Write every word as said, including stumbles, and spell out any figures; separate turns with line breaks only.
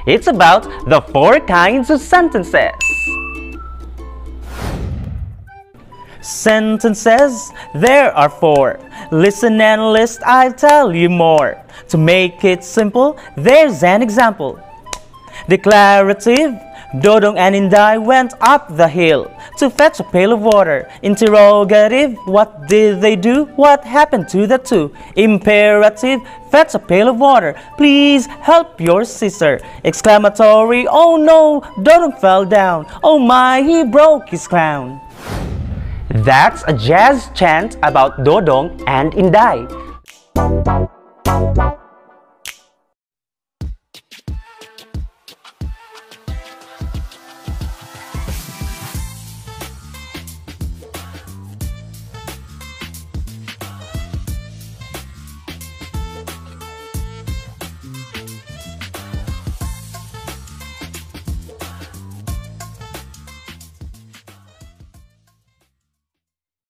It's about the four kinds of sentences. Sentences, there are four. Listen and list, I'll tell you more. To make it simple, there's an example. Declarative, Dodong and Inday went up the hill to fetch a pail of water. Interrogative, what did they do? What happened to the two? Imperative, fetch a pail of water. Please help your sister. Exclamatory, oh no, Dodong fell down. Oh my, he broke his crown. That's a jazz chant about Dodong and Inday.